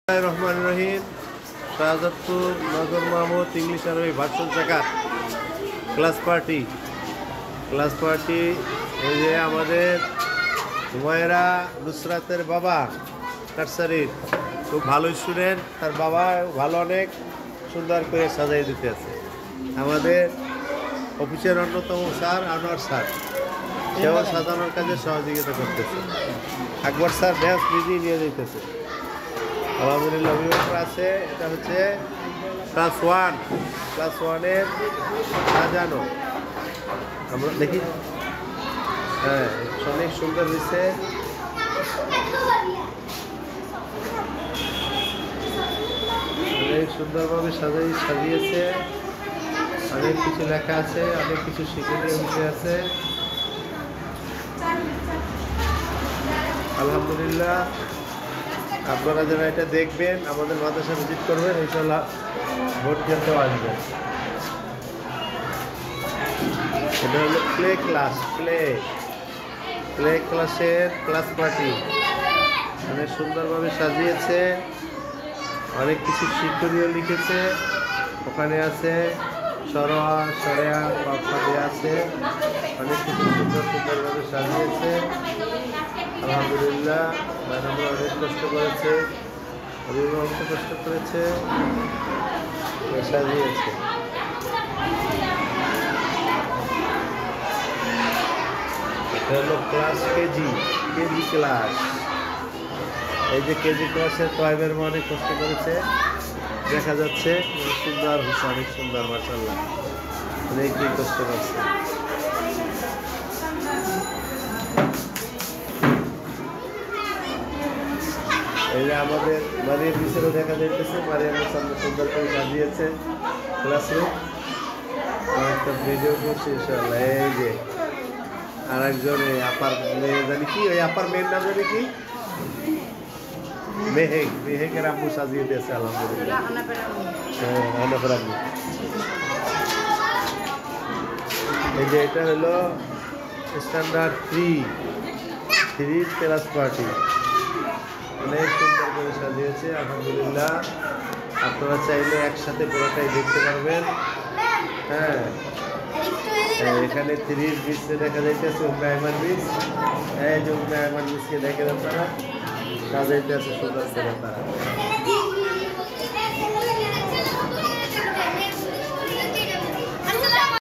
Rahman Rahim Shahzadpur Nazar Mahmud English Arabi version জাকাত class party এই যে আমাদের হুমায়রা নুসরাতের বাবা নার্সারির খুব ভালো স্টুডেন্ট, তার বাবা ভালো অনেক সুন্দর করে সাজাই দিতে আছে। আমাদের অফিসের অন্যতম স্যার আনোয়ার স্যার, সেও সাজানোর কাজে সহযোগিতা করতেছে। আকবর স্যার ব্যাস নিজেই নিয়ে যেতেছে। আলহামদুলিল্লাহ অভিভাবক আছে। এটা হচ্ছে ক্লাস ওয়ানের সাজানো, আমরা দেখি। হ্যাঁ, অনেক সুন্দর হয়েছে। অনেক সুন্দরভাবে সাজিয়েছে। অনেক কিছু লেখা আছে, অনেক কিছু শিক্ষণীয় বিষয় আছে। আলহামদুলিল্লাহ আপনারা যারা এটা দেখবেন, আমাদের মাদ্রাসা ভিজিট করবেন, ইনশাআল্লাহ ভোট কেন্দ্রেও আসবেন। এটা হলো প্লে ক্লাসের ক্লাস পার্টি। অনেক সুন্দরভাবে সাজিয়েছে, অনেক কিছু শিক্ষণীয় লিখেছে। ওখানে আছে সরোয়া সরেয়া দেওয়া আছে, অনেক কিছু সুন্দরভাবে সাজিয়েছে। আলহামদুলিল্লাহ ম্যাডামরা অনেক কষ্ট করেছে, অভিভাবক কষ্ট করেছে, সাজিয়েছে। এটা হলো ক্লাস কেজি ক্লাস। এই যে কেজি ক্লাসের ক্লাবের অনেক কষ্ট করেছে, দেখা যাচ্ছে সুন্দর হয়েছে, অনেক সুন্দর মাশাআল্লাহ, অনেকই কষ্ট করছে। এই যে আমাদের মারিয়াম মিসেরও দেখা যাইতেছে, মারিয়ামের সামনে সুন্দর করে সাজিয়েছে ক্লাসরুম। একটা ভিডিও করছে ইনশাআল্লাহ। এই যে আর একজন আপার মেয়ে জানি কি, ওই আপার মেয়ের নাম জানি কি, মেহেকের আম্মু সাজিয়ে দিয়েছে আলহামদুলিল্লাহ। হ্যাঁ, আনাফের আম্মু। এই যে এটা হলো স্ট্যান্ডার্ড 3 ক্লাস পার্টি। অনেক সুন্দর করে সাজিয়েছে আলহামদুলিল্লাহ। আপনারা চাইলে একসাথে পুরোটাই দেখতে পারবেন। হ্যাঁ, এখানে 3 বীজে দেখা যাইতেছে উম্মে বীজ। এই যে উম্মে বীজকে দেখেন আপনারা, সাজাইতে আছে সুন্দর করে তারা।